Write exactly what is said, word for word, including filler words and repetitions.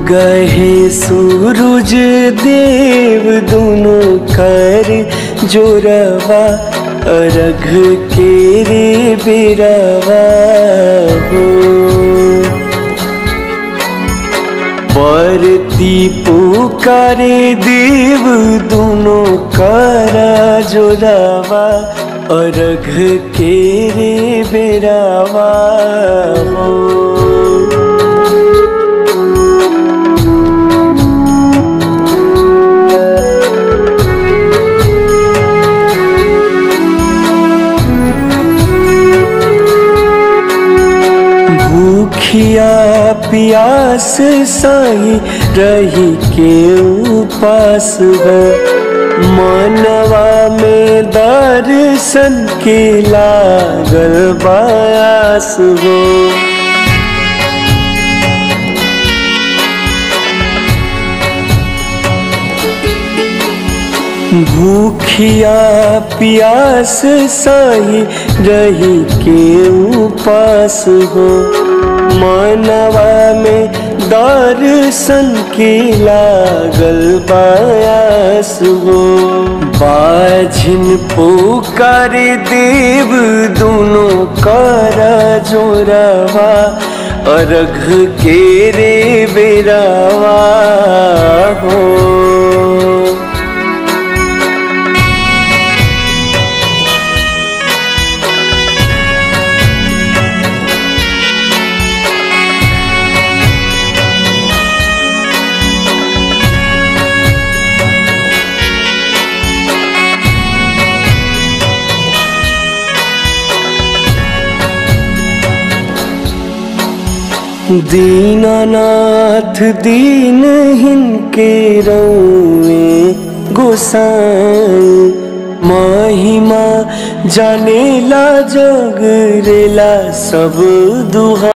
गहे सूरज देव दोनों कर जोरवा अर्घ के रे बेरवा हो। बरती पुकारे देव दोनों कर जोरवा अर्घ के रे बेरवा हो। भूखिया प्यास सही रही के उपास हो। मनवा में दर्शन के लागल बास हो। भूखिया प्यास सही रही के उपास हो। मनवा में दर्शन के लागल बायास हो। बाझिन पुकार देव दोनों कर जोरवा अर्घ के रे बेरवा हो। दीनानाथ दीनहीन के रौए गोसाई। महिमा जानेला जगरेला सब दुहा।